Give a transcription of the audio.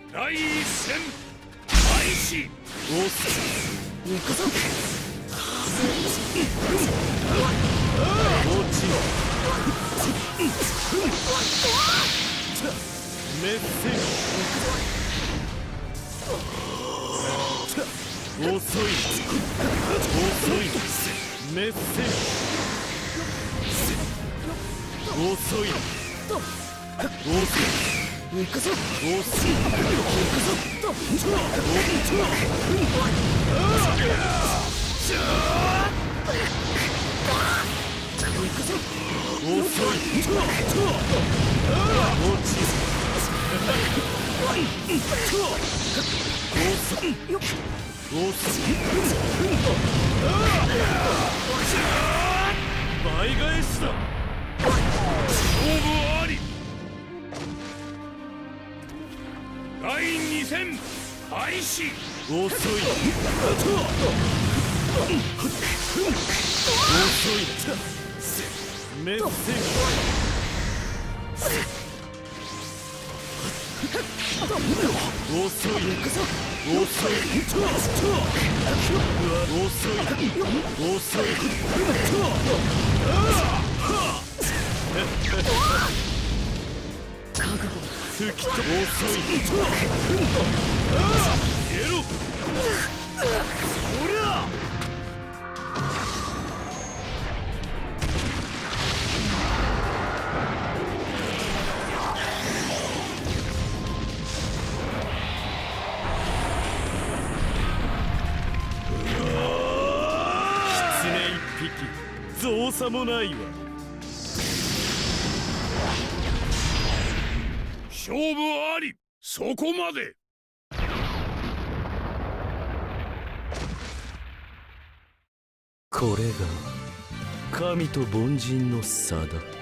第一戦開始。 おっ行くぞ。落ちメッセ遅い遅いメッセ遅い行くぞ。遅い行くぞ。倍返しだ。 勝負あり。第二戦開始。 遅い遅いメッセ遅い造作もないわ。 勝負あり。そこまで。 これが神と凡人の差だ。